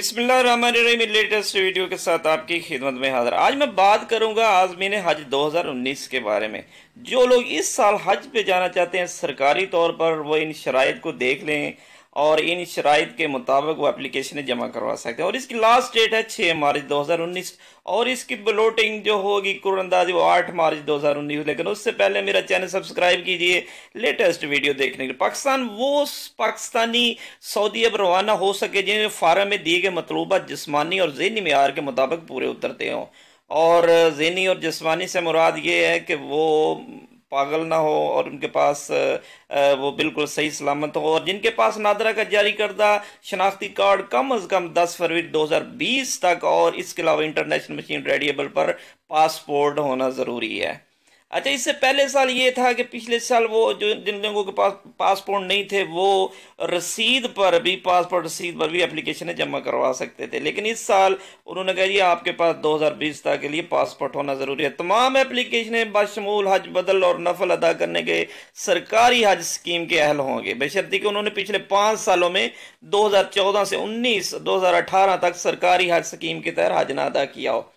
बिस्मिल्लाहिर्रहमानिर्रहीम। Latest video के साथ आपकी खिदमत में हाजिर। आज मैं बात करूंगा आज़मीन हज 2019 के बारे में। जो लोग इस साल हज पे जाना चाहते हैं सरकारी तौर पर, वो इन शराइत को देख लें और इन शराइत के मुताबिक वो एप्लीकेशनें जमा करवा सकते हैं। और इसकी लास्ट डेट है 6 मार्च 2019 और इसकी बलोटिंग जो होगी कुरअंदाजी वो 8 मार्च 2019। लेकिन उससे पहले मेरा चैनल सब्सक्राइब कीजिए लेटेस्ट वीडियो देखने के लिए। पाकिस्तान वो पाकिस्तानी सऊदी अरब रवाना हो सके जिन्हें फार्म में दिए गए मतलूबा जिस्मानी और ज़हनी मेयार के मुताबिक पूरे उतरते हों। और ज़हनी और जिस्मानी से मुराद ये है कि वो पागल ना हो और उनके पास वो बिल्कुल सही सलामत हो, और जिनके पास नादरा का जारी करदा शनाख्ती कार्ड कम अज़ कम 10 फरवरी 2020 तक और इसके अलावा इंटरनेशनल मशीन रेडिएबल पर पासपोर्ट होना ज़रूरी है। अच्छा, इससे पहले साल ये था कि पिछले साल वो जो जिन लोगों के पास पासपोर्ट नहीं थे वो रसीद पर भी, पासपोर्ट रसीद पर भी एप्लीकेशनें जमा करवा सकते थे। लेकिन इस साल उन्होंने कहा ये आपके पास 2020 तक के लिए पासपोर्ट होना ज़रूरी है। तमाम एप्लीकेशनें बशमूल हज बदल और नफल अदा करने के सरकारी हज स्कीम के अहल होंगे, बशर्ते कि उन्होंने पिछले 5 सालों में 2014 से 19 2018 तक सरकारी हज स्कीम के तहत हज ना अदा किया हो।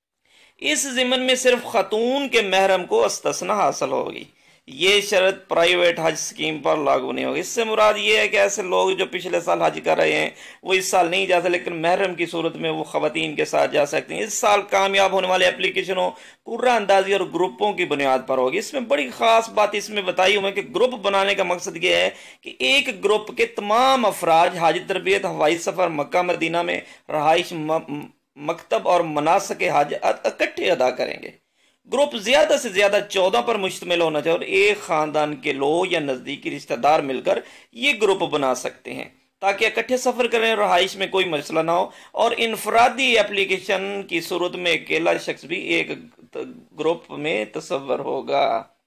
इस ज़िमन में सिर्फ खातून के महरम को इस्तिस्ना हासिल होगी। ये शर्त प्राइवेट हज स्कीम पर लागू नहीं होगी। इससे मुराद ये है कि ऐसे लोग जो पिछले साल हज कर रहे हैं वो इस साल नहीं जा सकते, लेकिन महरम की सूरत में वो खवातीन के साथ जा सकते हैं। इस साल कामयाब होने वाले एप्लीकेशनों कुर्रा अंदाजी और ग्रुपों की बुनियाद पर होगी। इसमें बड़ी खास बात इसमें बताई हुई है कि ग्रुप बनाने का मकसद ये है कि एक ग्रुप के तमाम अफराज हज तरबियत, हवाई सफर, मक्का मदीना में रहाइश, मकतब और मनासक हज इकट्ठे अदा करेंगे। ग्रुप ज्यादा से ज्यादा 14 पर मुश्तमिल होना चाहिए और एक खानदान के लोग या नजदीकी रिश्तेदार मिलकर ये ग्रुप बना सकते हैं ताकि इकट्ठे सफर करें, रहाइश में कोई मसला ना हो। और इनफरादी एप्लीकेशन की सूरत में अकेला शख्स भी एक ग्रुप में तस्वर होगा।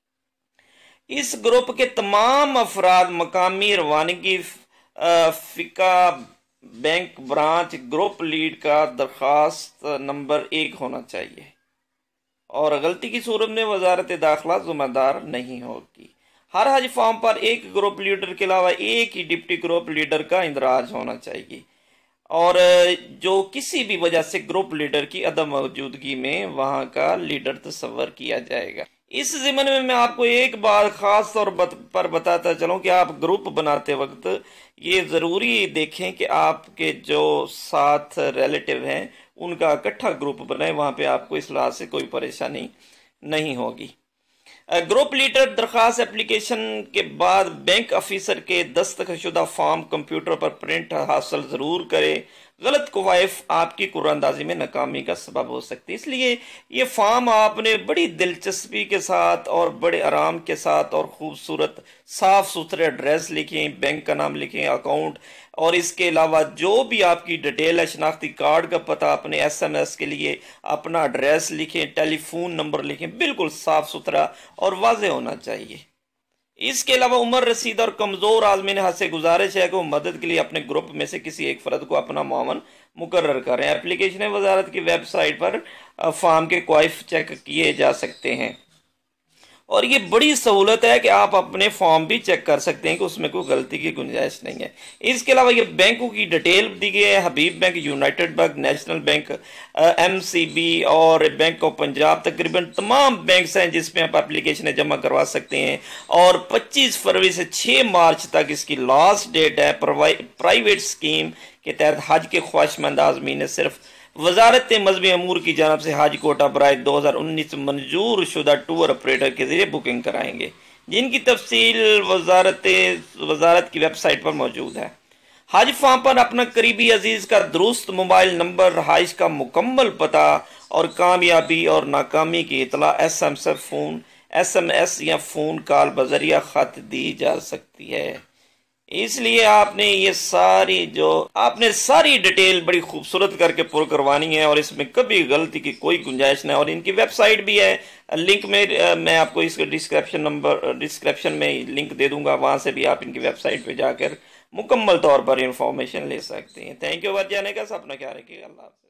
इस ग्रुप के तमाम अफराद मकामी रवानगी, फिका, बैंक ब्रांच, ग्रुप लीड का दरखास्त नंबर 1 होना चाहिए और गलती की सूरत में वजारत दाखिला जिम्मेदार नहीं होगी। हर हज फॉर्म पर एक ग्रुप लीडर के अलावा एक ही डिप्टी ग्रुप लीडर का इंदराज होना चाहिए और जो किसी भी वजह से ग्रुप लीडर की अदम मौजूदगी में वहां का लीडर तस्वर किया जाएगा। इस ज़िमन में मैं आपको एक बात खास तौर पर बताता चलूं कि आप ग्रुप बनाते वक्त ये ज़रूरी देखें कि आपके जो साथ रिलेटिव हैं उनका इकट्ठा ग्रुप बनाए, वहाँ पे आपको इस लिहाज से कोई परेशानी नहीं होगी। ग्रुप लीडर दरखास्त एप्लीकेशन के बाद बैंक ऑफिसर के दस्तखतशुदा फॉर्म कंप्यूटर पर प्रिंट हासिल ज़रूर करे। गलत कवायफ आपकी कुरानंदाजी में नाकामी का सबब हो सकती है, इसलिए ये फॉर्म आपने बड़ी दिलचस्पी के साथ और बड़े आराम के साथ और खूबसूरत साफ सुथरे एड्रेस लिखें, बैंक का नाम लिखें, अकाउंट, और इसके अलावा जो भी आपकी डिटेल है, शनाख्ती कार्ड का पता, अपने SMS के लिए अपना एड्रेस लिखें, टेलीफोन नंबर लिखें, बिल्कुल साफ सुथरा और वाज़ेह होना चाहिए। इसके अलावा उम्र रसीद और कमजोर आज़मीन हज से गुजारिश है कि वो मदद के लिए अपने ग्रुप में से किसी एक फर्द को अपना मुआवन मुकर्रर करें। एप्लीकेशन वजारत की वेबसाइट पर फॉर्म के क्वाइफ चेक किए जा सकते हैं और ये बड़ी सहूलत है कि आप अपने फॉर्म भी चेक कर सकते हैं कि उसमें कोई गलती की गुंजाइश नहीं है। इसके अलावा ये बैंकों की डिटेल दी गई है, Habib bank, united bank, national bank, MCB और बैंक ऑफ पंजाब। तकरीबन तमाम बैंक्स हैं जिसमें आप एप्लीकेशनें जमा करवा सकते हैं और 25 फरवरी से 6 मार्च तक इसकी लास्ट डेट है। प्राइवेट स्कीम के तहत हज के ख्वाहिशमंद आज़मीन ने सिर्फ वजारत मजहबी अमूर की जानब से हज कोटा बराए 2019 मंजूर शुदा टूर ऑपरेटर के जरिए बुकिंग कराएंगे, जिनकी तफसील वजारत की वेबसाइट पर मौजूद है। हज फॉर्म पर अपना करीबी अजीज का दुरुस्त मोबाइल नंबर, रहाइश का मुकम्मल पता और कामयाबी और नाकामी की इतला SMS या फ़ोन कॉल बजरिया खत दी जा सकती है। इसलिए आपने ये सारी डिटेल बड़ी खूबसूरत करके पुर करवानी है और इसमें कभी गलती की कोई गुंजाइश नहीं। और इनकी वेबसाइट भी है, लिंक में मैं आपको इसके डिस्क्रिप्शन में लिंक दे दूंगा, वहां से भी आप इनकी वेबसाइट पे जाकर मुकम्मल तौर पर इंफॉर्मेशन ले सकते हैं। Thank you. वक्त जाने का सपना क्या रखिएगा। अल्लाह।